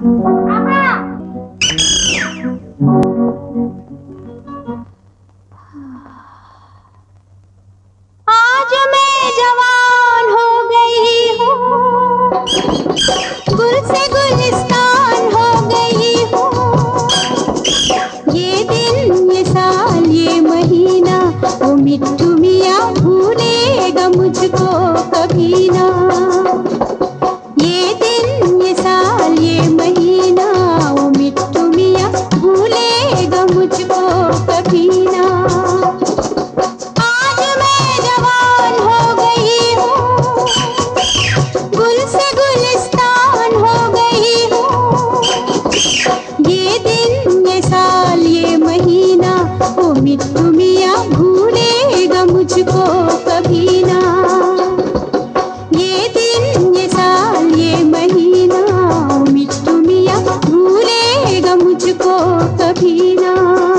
आज मैं जवान हो गई हूँ, गुल से गुलिस्तान हो गई हूँ। ये दिन, ये साल, ये महीना, वो मिट्टू मियाँ भूलेगा मुझको कभी ना। ये दिन, ये साल, ये महीना, वो मिट्टू मियाँ भूलेगा मुझको कभी ना। आज मैं जवान हो गई हूँ, गुल से गुलिस्तान हो गई हूँ। ये दिन, ये साल, ये महीना, वो मिट्टू मियाँ भूलेगा मुझको कभी ना। ये दिन, ये साल, ये महीना, वो मिट्टू मियाँ भूलेगा मुझको कभी ना।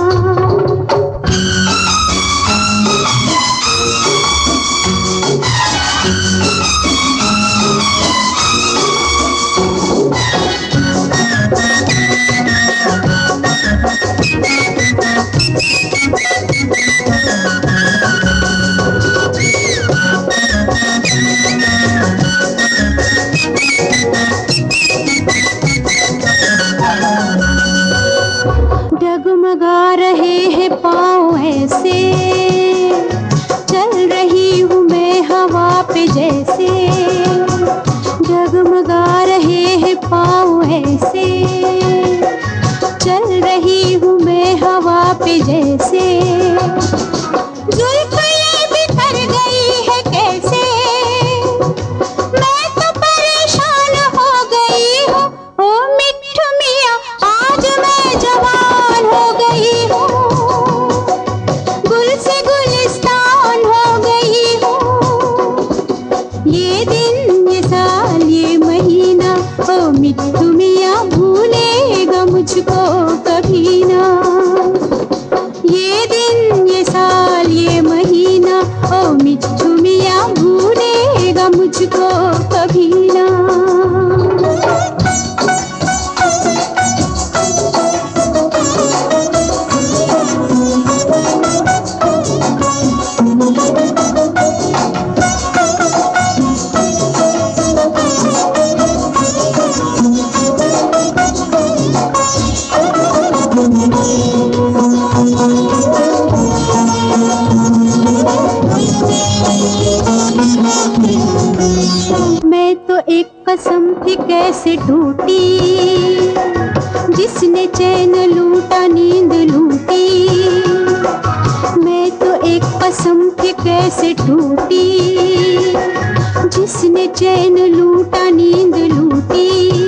डगमगा रहे हैं पाँव ऐसे, चल रही हूँ मैं हवा पे जैसे। डगमगा रहे हैं पाँव ऐसे, चल रही हूँ मैं हवा पे जैसे। जुल्फ ये बिखर गई है कैसे, मैं तो परेशान हो गई हूँ। ओ मिट्टू मियाँ, आज मैं जवान हो गई हूँ, गुल से गुलिस्तान हो गई हूँ। ये दिन, ये साल, ये महीना, ओ मिट्टू मियाँ भूलेगा मुझको कभी ना। ये दिन, ये साल, ये महीना, ओ मिट्टू मियाँ भूलेगा मुझको कभी ना। मैं तो एक कसम थी कैसे टूटी, जिसने चैन लूटा नींद लूटी। मैं तो एक कसम थी कैसे टूटी, जिसने चैन लूटा नींद लूटी।